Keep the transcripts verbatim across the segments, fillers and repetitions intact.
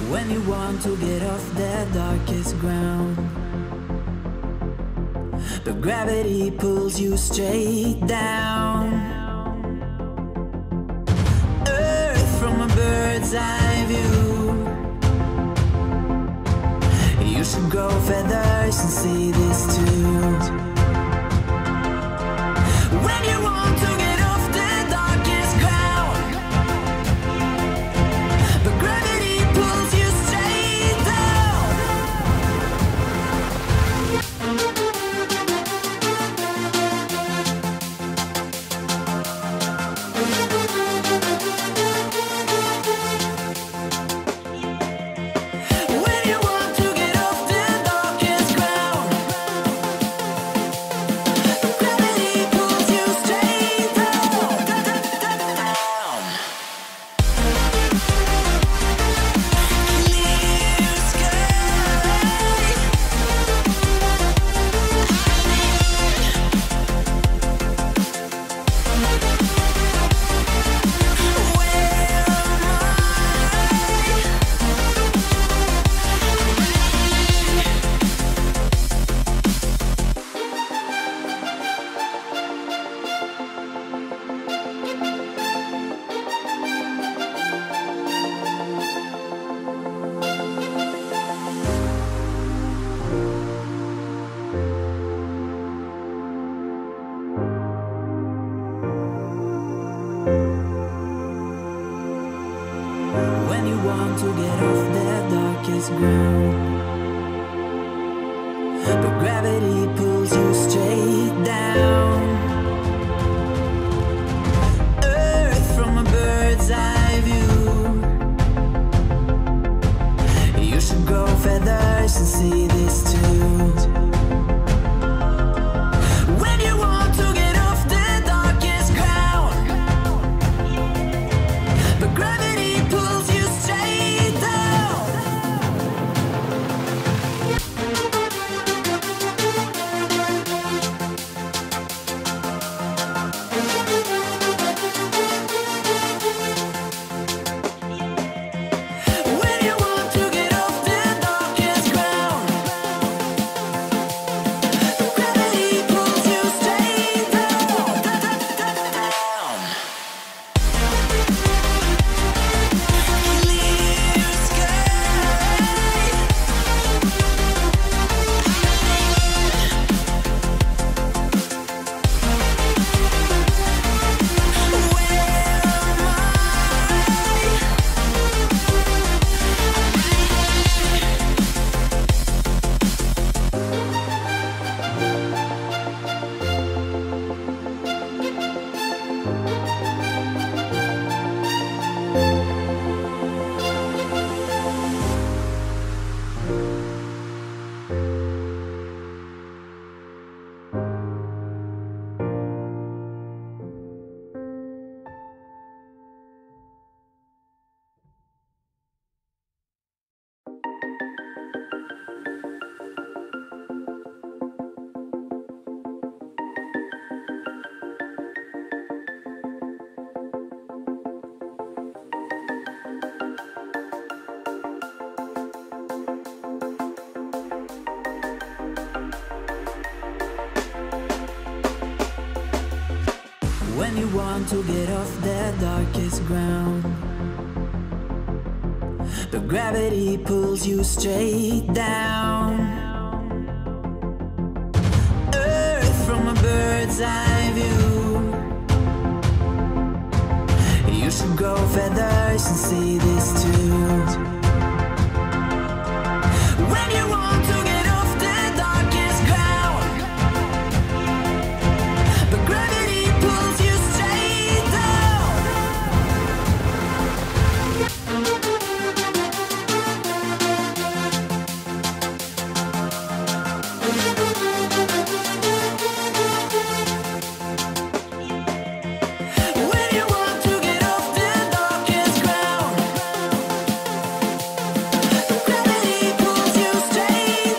When you want to get off the darkest ground, but gravity pulls you straight down. Earth from a bird's eye view. You should grow feathers and see this too. When you want to get off the darkest ground, but gravity pulls you straight down. When you want to get off the darkest ground, but gravity pulls you straight down. Clear sky. When you want to get off the darkest ground, but gravity pulls you straight down. Earth from a bird's eye view. You should grow feathers and see this too. When you want to get off the darkest ground, but gravity pulls you straight down. When you want to get off the darkest ground, but gravity pulls you straight down. Clear sky. Where am I? When you want to get off the darkest ground, but gravity pulls you straight down. Earth from a bird's eye view. You should grow feathers and see this too. When you want to get off the darkest ground, but gravity pulls you straight down. When you want to get off the darkest ground, but gravity pulls you straight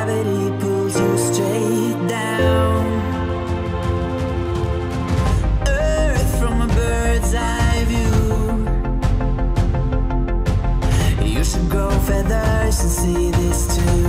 gravity pulls you straight down. Earth from a bird's eye view. You should grow feathers and see this too.